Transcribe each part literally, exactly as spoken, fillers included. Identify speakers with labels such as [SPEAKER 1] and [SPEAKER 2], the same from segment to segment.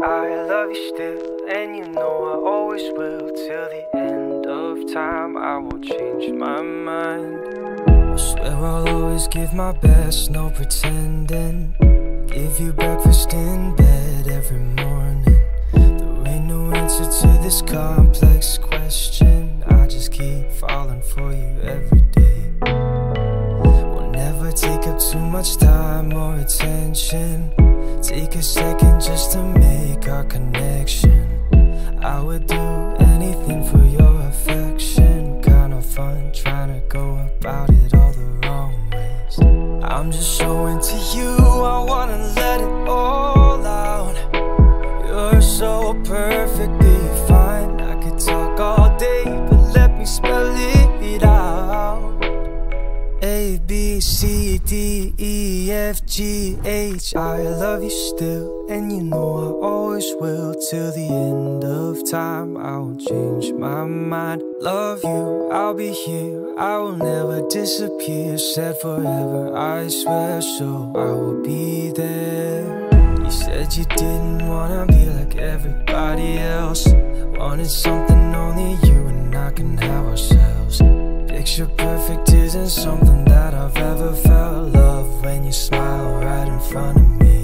[SPEAKER 1] I love you still, and you know I always will. Till the end of time, I won't change my mind. I swear I'll always give my best, no pretending. Give you breakfast in bed every morning. There ain't no answer to this complex question. I just keep falling for you every day. We'll never take up too much time or attention. Take a second just to make our connection. I would do anything for your affection. Kinda fun trying to go about it all the wrong ways. I'm just so into you, I wanna let it all out. You're so perfectly fine. I could talk all day, but let me spell it out. A, B, C, D, E, F, G, H. I love you still, and you know I always will. Till the end of time, I won't change my mind. Love you, I'll be here, I will never disappear. Said forever, I swear, so I will be there. You said you didn't wanna be like everybody else. Wanted something only you and I can have ourselves. Picture perfect isn't something that I've ever felt. Love when you smile right in front of me.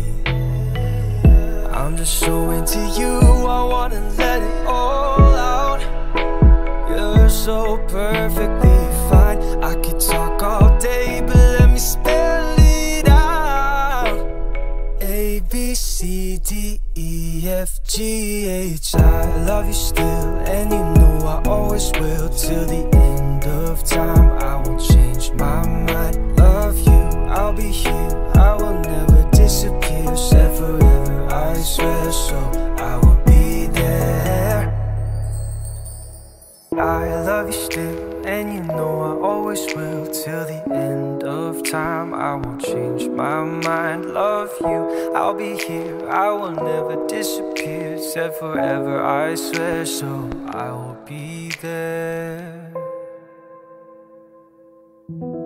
[SPEAKER 1] I'm just so into you, I wanna let it all out. You're so perfectly fine. I could talk all day, but let me spell it out. A, B, C, D, E, F, G, H. I love you still, and you know I always will. Till the end of time, I won't change my mind. Love you, I'll be here, I will never disappear. Said forever, I swear, so I will be there. I love you still, and you know I always will. Till the end of time, I won't change my mind. Love you, I'll be here, I will never disappear. Said forever, I swear, so I will be there.